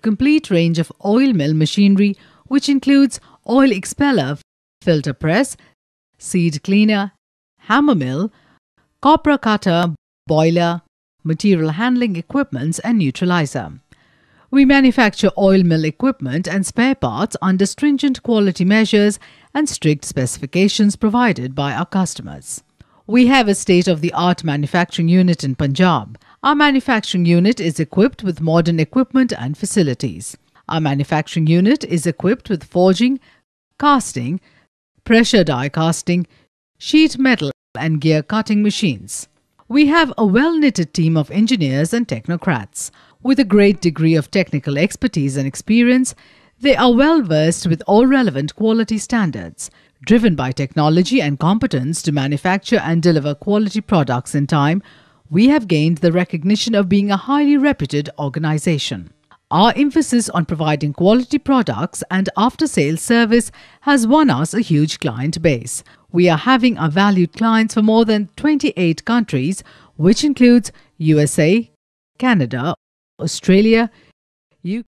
complete range of oil mill machinery, which includes oil expeller, filter press, seed cleaner, hammer mill, copra cutter, boiler, material handling equipments and neutralizer. We manufacture oil mill equipment and spare parts under stringent quality measures and strict specifications provided by our customers. We have a state-of-the-art manufacturing unit in Punjab. Our manufacturing unit is equipped with modern equipment and facilities. Our manufacturing unit is equipped with forging, casting, pressure die casting, sheet metal and gear cutting machines. We have a well-knitted team of engineers and technocrats. With a great degree of technical expertise and experience, they are well versed with all relevant quality standards. Driven by technology and competence to manufacture and deliver quality products in time, we have gained the recognition of being a highly reputed organization. Our emphasis on providing quality products and after-sales service has won us a huge client base. We are having our valued clients for more than 28 countries, which includes USA, Canada, Australia,